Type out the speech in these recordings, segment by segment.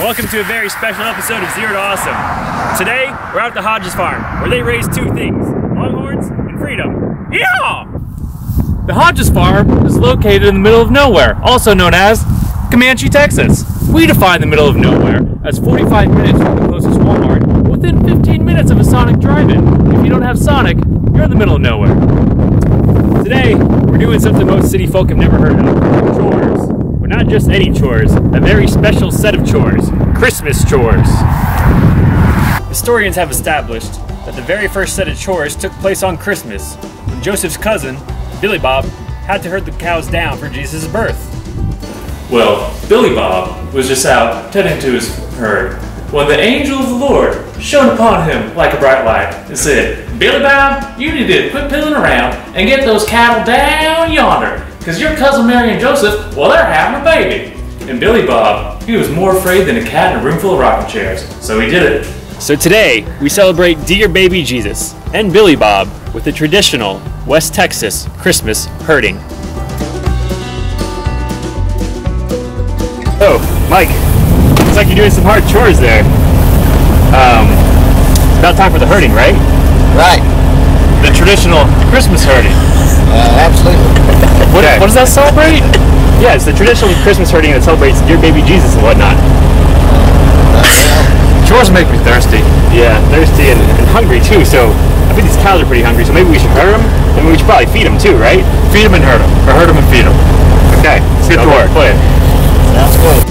Welcome to a very special episode of Zero to Awesome. Today, we're out at the Hodges farm, where they raise two things, Longhorns and freedom. Yeehaw! The Hodges farm is located in the middle of nowhere, also known as Comanche, Texas. We define the middle of nowhere as 45 minutes from the closest Walmart, within 15 minutes of a Sonic drive-in. If you don't have Sonic, you're in the middle of nowhere. Today, we're doing something most city folk have never heard of, chores. But not just any chores, a very special set of chores, Christmas chores. Historians have established that the very first set of chores took place on Christmas, when Joseph's cousin, Billy Bob, had to herd the cows down for Jesus' birth. Well, Billy Bob was just out tending to his herd when the angel of the Lord shone upon him like a bright light and said, "Billy Bob, you need to quit piddling around and get those cattle down yonder, because your cousin Mary and Joseph, well, they're having a baby." And Billy Bob, he was more afraid than a cat in a room full of rocking chairs, so he did it. So today, we celebrate Dear Baby Jesus and Billy Bob with the traditional West Texas Christmas herding. Oh, Mike, looks like you're doing some hard chores there. It's about time for the herding, right? Right. The traditional Christmas herding. Absolutely. What does that celebrate? Yeah, it's the traditional Christmas herding that celebrates Dear Baby Jesus and whatnot. Chores make me thirsty. Yeah, thirsty and hungry too, so I think these cows are pretty hungry, so maybe we should herd them, and we should probably feed them too, right? Feed them and herd them, or herd them and feed them. Okay, let's get to work. Play it. Sounds good.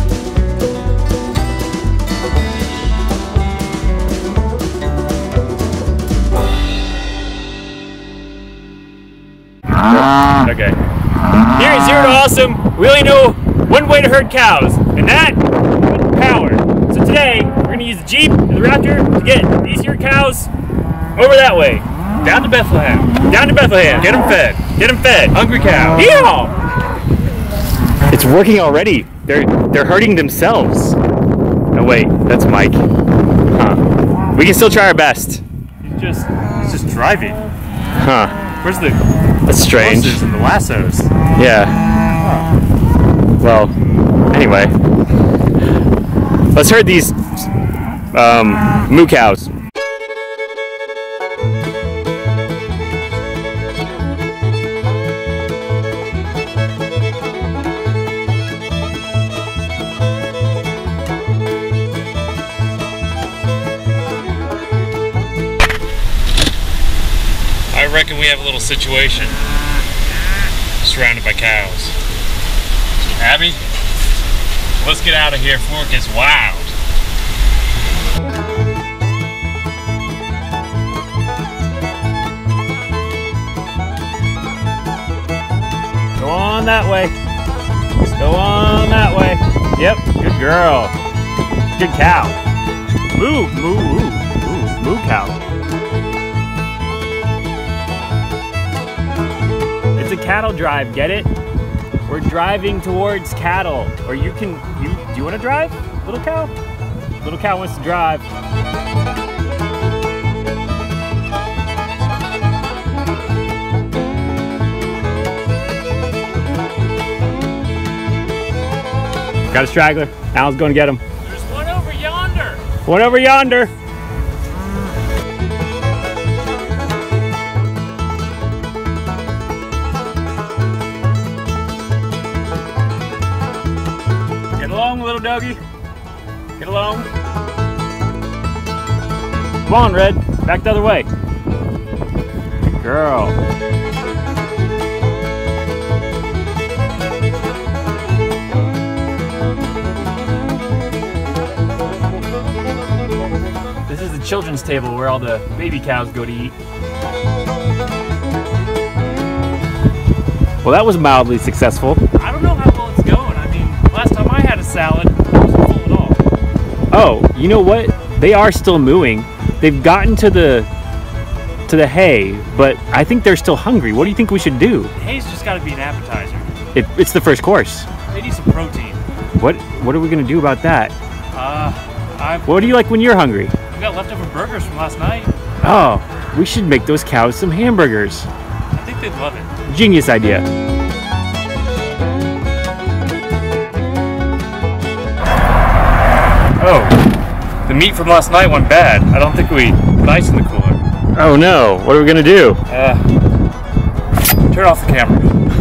Okay. Here at Zero to Awesome, we only know one way to herd cows, and that is power. So today, we're going to use the Jeep and the Raptor to get these here cows over that way. Down to Bethlehem. Down to Bethlehem. Get them fed. Get them fed. Hungry cows. Yeehaw! It's working already. They're hurting themselves. Oh wait, that's Mike. Huh. We can still try our best. He's just driving. Huh. Where's the That's strange. horses and the lassos? Yeah. Well, anyway. Let's herd these moo cows. I reckon we have a little situation. Surrounded by cows. Abby, let's get out of here before it gets wild. Go on that way. Go on that way. Yep, good girl. Good cow. Moo, moo, moo, moo cow. It's a cattle drive, get it? We're driving towards cattle. Or do you want to drive, little cow? Little cow wants to drive. Got a straggler. Alan's going to get him. There's one over yonder. One over yonder. Get along, little doggy. Get along. Come on, Red. Back the other way. Good girl. This is the children's table where all the baby cows go to eat. Well, that was mildly successful. I don't know how well it's going. I mean, last time I had a salad, it wasn't full at all. Oh, you know what? They are still mooing. They've gotten to the hay, but I think they're still hungry. What do you think we should do? Hay's just got to be an appetizer. It's the first course. They need some protein. What are we gonna do about that? I've What do you like when you're hungry? got leftover burgers from last night. Oh, we should make those cows some hamburgers. I think they'd love it. Genius idea. Oh, the meat from last night went bad. I don't think we put ice in the cooler. Oh no, what are we gonna do? Turn off the camera.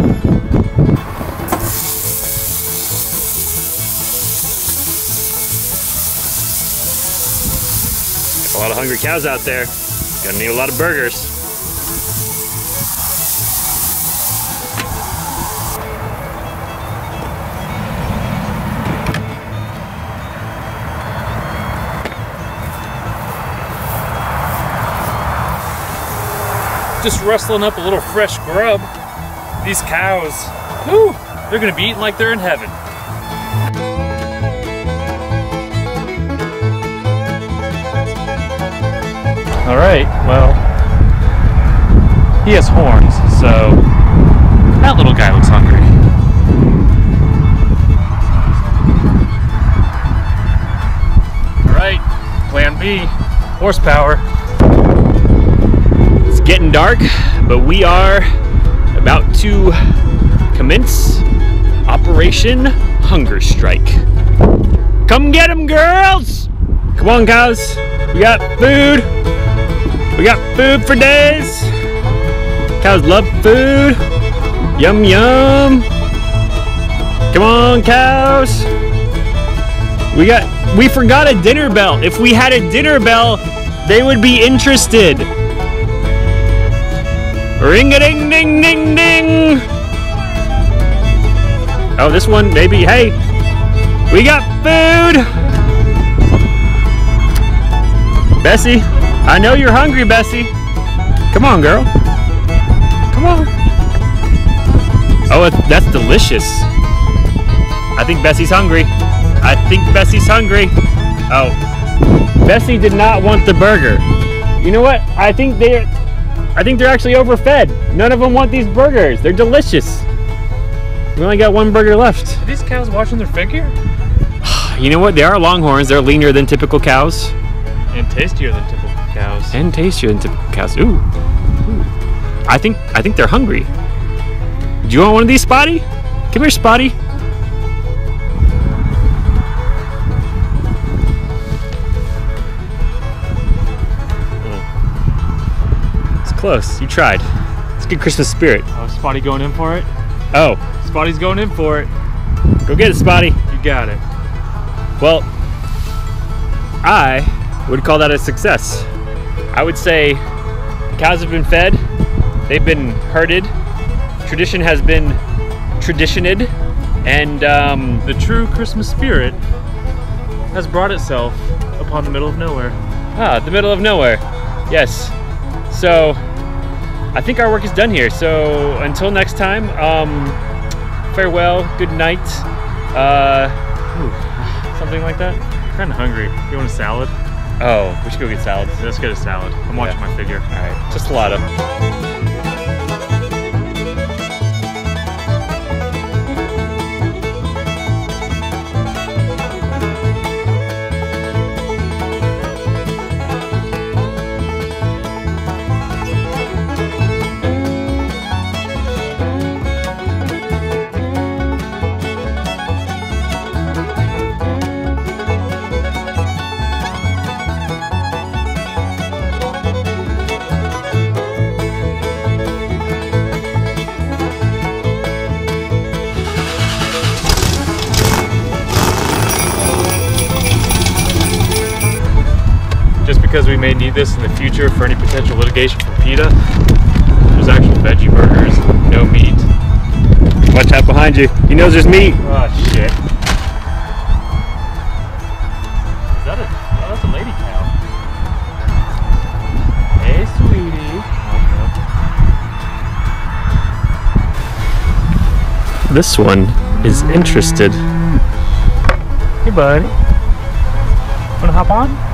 A lot of hungry cows out there. Gonna need a lot of burgers. Just rustling up a little fresh grub. These cows, whew, they're gonna be eating like they're in heaven. All right, well, he has horns, so that little guy looks hungry. All right, plan B, horsepower. It's getting dark, but we are about to commence Operation Hunger Strike. Come get 'em, girls! Come on, cows. We got food. We got food for days. Cows love food. Yum, yum. Come on, cows. We forgot a dinner bell. If we had a dinner bell, they would be interested. Ring-a-ding-ding-ding-ding. Oh, this one, maybe. Hey, we got food. Bessie, I know you're hungry, Bessie. Come on, girl. Come on. Oh, that's delicious. I think Bessie's hungry. I think Bessie's hungry. Oh, Bessie did not want the burger. You know what? I think they're actually overfed. None of them want these burgers. They're delicious. We only got one burger left. Are these cows watching their figure? You know what? They are Longhorns. They're leaner than typical cows. And tastier than typical cows. And tastier than typical cows. Ooh. Ooh. I think they're hungry. Do you want one of these, Spotty? Come here, Spotty. It's close. You tried. It's good Christmas spirit. Oh, Spotty going in for it? Oh. Spotty's going in for it. Go get it, Spotty. You got it. Well, I would call that a success. I would say the cows have been fed, they've been herded, tradition has been traditioned, and the true Christmas spirit has brought itself upon the middle of nowhere. the middle of nowhere. Yes. So I think our work is done here. So until next time, farewell, good night, something like that. I'm kind of hungry. You want a salad? Oh, we should go get salads. Let's get a salad. I'm watching my figure. All right, just a lot of. Because we may need this in the future for any potential litigation from PETA. There's actual veggie burgers, no meat. Watch out behind you. He knows there's meat. Oh shit. Is that oh, that's a lady cow. Hey sweetie. Oh, no. This one is interested. Hey bud. Wanna hop on?